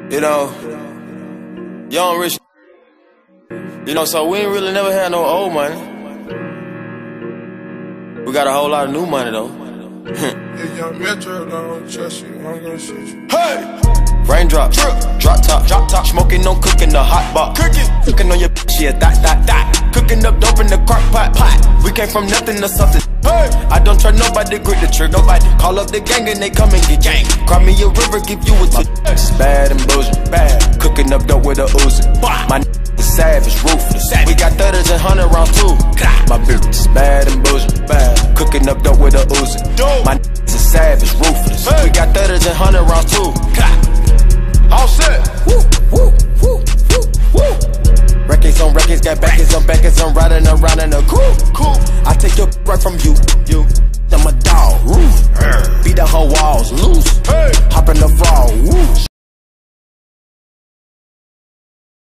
You know, young rich. You know, so we ain't really never had no old money. We got a whole lot of new money though. Young Metro don't trust you, I'm gonna shoot you. Hey! Raindrop, drop top, smoking, no cooking the hot box. Cooking on your bitch, yeah, that. Cooking up dope in the crock pot. We came from nothing to something. Hey! I don't try nobody, grip the trigger. Nobody call up the gang and they come and get gang. Cry me a river, give you a tip. It's bad and bullshit, bad. Cooking up dope with a Uzi. My is savage, ruthless. We got 30s and 100 rounds too. My bitch is bad and bullshit, bad. Cooking up dope with a Uzi. My is savage, ruthless. We got 30s and 100 rounds too. All set. Woo, woo, woo, woo, woo. Records on records, got backers on backers. I'm riding around in a cool. I take your right from you. I'm a dog. Beat the whole walls loose. Hop in the fall. Woo.